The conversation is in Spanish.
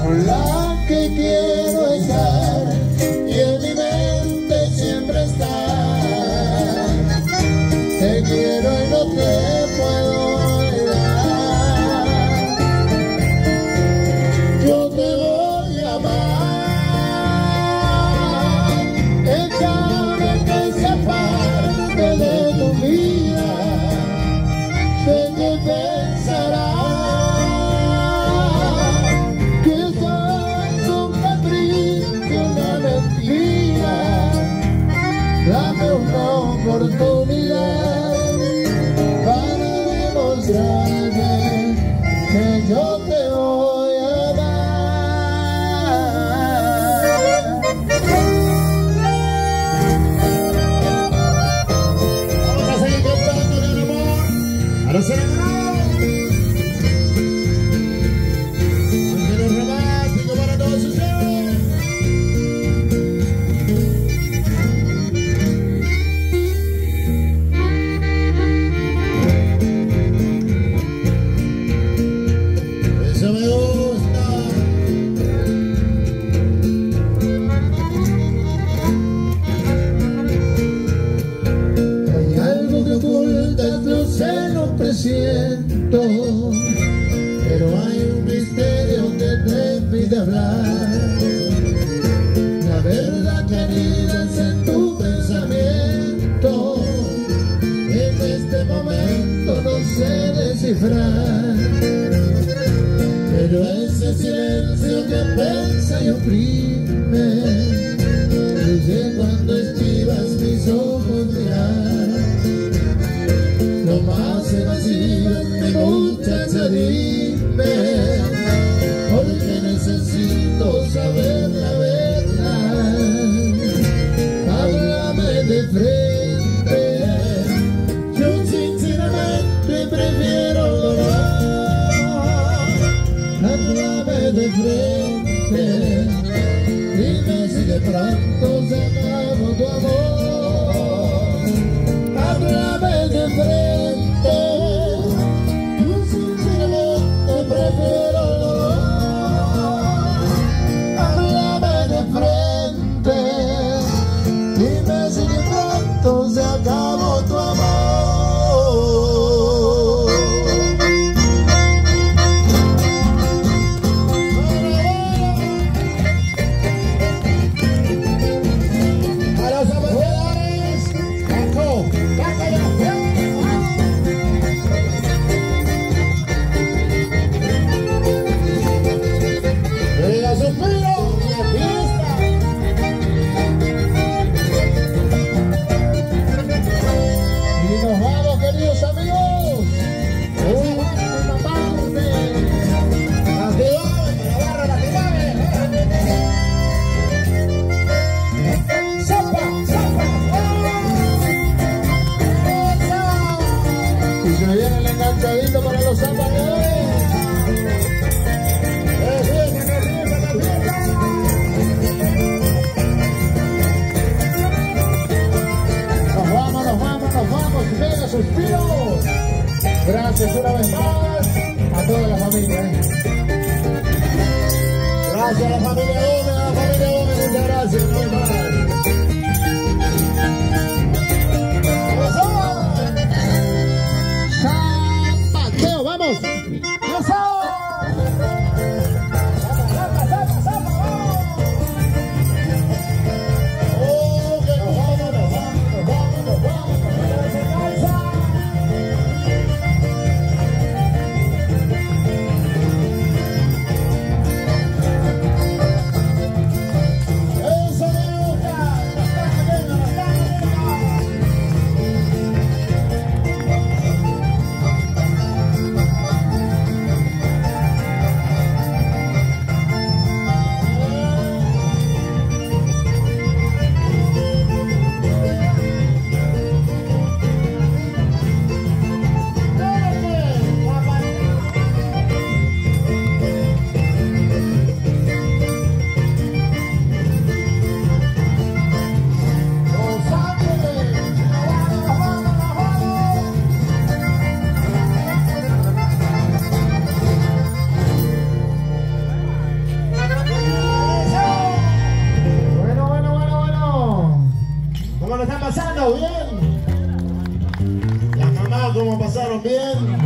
con la que quiero estar y en mi mente siempre está. Te quiero y no te puedo olvidar. Yo te voy a amar en cada vez que sea parte de tu vida. Sé que pensarás que soy un capricho, una mentira. Dame una oportunidad para demostrarme que yo te voy a amar. Vamos a seguir cantando con amor a los enamorados. Ángeles románticos para todos ustedes. Eso me gusta. Hay algo que ocultas, no sé, lo presiento, pero hay un misterio que te pide hablar. La verdad que anidas en tu pensamiento, en este momento no sé descifrar. Pero ese silencio que pesa y oprime, fluye cuando esquivas mis ojos mirar. Lo más evasivo es mi muchacha, dime, porque necesito saber la verdad. Háblame de frente, yo sinceramente prefiero el dolor. Háblame de frente, dime si de pronto se acabó tu amor. Háblame de frente, yo sinceramente prefiero el dolor. Háblame de frente, dime si de pronto se acabó tu amor. Para los zapateadores. Nos vamos, mega suspiros. Gracias una vez más a toda la familia. Gracias a la familia Gómez, muchas gracias una vez más. ¡Vamos! ¡Eso! ¡Eso me gusta! ¿Cómo lo están pasando? ¿Bien? Las mamás, ¿cómo pasaron? ¿Bien?